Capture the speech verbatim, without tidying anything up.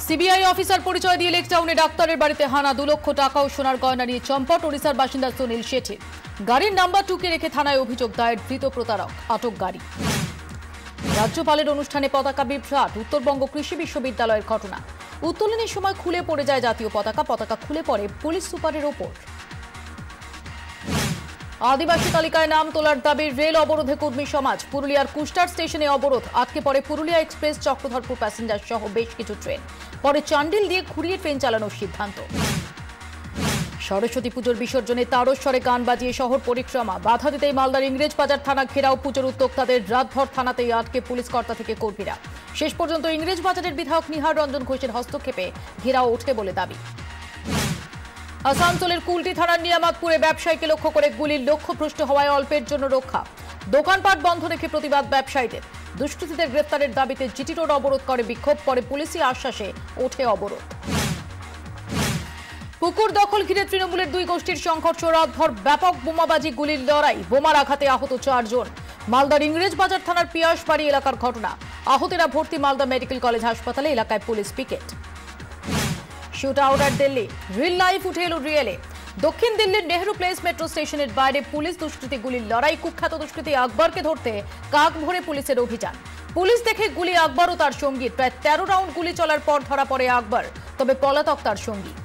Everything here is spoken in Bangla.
সিবিআই অফিসার পরিচয় দিয়ে লেকটাউনে ডাক্তারের বাড়িতে হানা, দু লক্ষ টাকা ও সোনার গয়না নিয়ে চম্পট ওড়িশার বাসিন্দা সুনীল শেঠি। গাড়ির নাম্বার টুকে রেখে থানায় অভিযোগ দায়ের, ধৃত প্রতারক, আটক গাড়ি। রাজ্যপালের অনুষ্ঠানে পতাকা বিভ্রাট, উত্তরবঙ্গ কৃষি বিশ্ববিদ্যালয়ের ঘটনা। উত্তোলনের সময় খুলে পড়ে যায় জাতীয় পতাকা, পতাকা খুলে পড়ে পুলিশ সুপারের ওপর। আদিবাসী তালিকায় নাম তোলার দাবির রেল অবরোধে কর্মী সমাজ। পুরুলিয়ার কুস্টার স্টেশনে অবরোধ, আটকে পড়ে পুরুলিয়া এক্সপ্রেস, চক্রধরপুর প্যাসেঞ্জার সহ বেশ কিছু ট্রেন। পরে চান্ডিল দিয়ে ঘুরিয়ে ট্রেন চালানোর সিদ্ধান্ত। সরস্বতী পুজোর বিসর্জনে তারস্বরে গান বাজিয়ে শহর পরিক্রমা, বাধা দিতেই মালদার ইংরেজ বাজার থানা ঘেরাও। পুজোর উদ্যোক্তাদের রাতভর থানাতেই আটকে পুলিশ কর্তা থেকে কর্মীরা। শেষ পর্যন্ত ইংরেজ বাজারের বিধায়ক নিহার রঞ্জন ঘোষের হস্তক্ষেপে ঘেরাও ওঠে বলে দাবি। আসানসোলের কুলটি থানার নিয়ামতপুরে ব্যবসায়ীকে লক্ষ্য করে গুলির লক্ষ্যভ্রষ্ট হওয়ায় অল্পের জন্য রক্ষা। দোকানপাট বন্ধ রেখে প্রতিবাদ ব্যবসায়ীদের। দুষ্কৃতীদের গ্রেফতারের দাবিতে জিটি রোড অবরোধ করে বিক্ষোভ, পরে পুলিশি আশ্বাসে ওঠে অবরোধ। পুকুর দখল ঘিরে তৃণমূলের দুই গোষ্ঠীর সংঘর্ষ, রাতভর ব্যাপক বোমাবাজি, গুলির লড়াই, বোমার আঘাতে আহত চারজন। মালদার ইংরেজ বাজার থানার পিয়াসবাড়ি এলাকার ঘটনা। আহতেরা ভর্তি মালদা মেডিকেল কলেজ হাসপাতালে, এলাকায় পুলিশ পিকেট। শুট আউট আর দিল্লি, রিল লাইফ উঠে এলো রিয়েলে। দক্ষিণ দিল্লির নেহরু প্লেস মেট্রো স্টেশনের বাইরে পুলিশ দুষ্কৃতী গুলির লড়াই। কুখ্যাত দুষ্কৃতী আকবরকে ধরতে কাক ভরে পুলিশের অভিযান। পুলিশ দেখে গুলি আকবর ও তার সঙ্গী। প্রায় তেরো রাউন্ড গুলি চলার পর ধরা পড়ে আকবর, তবে পলাতক তার সঙ্গী।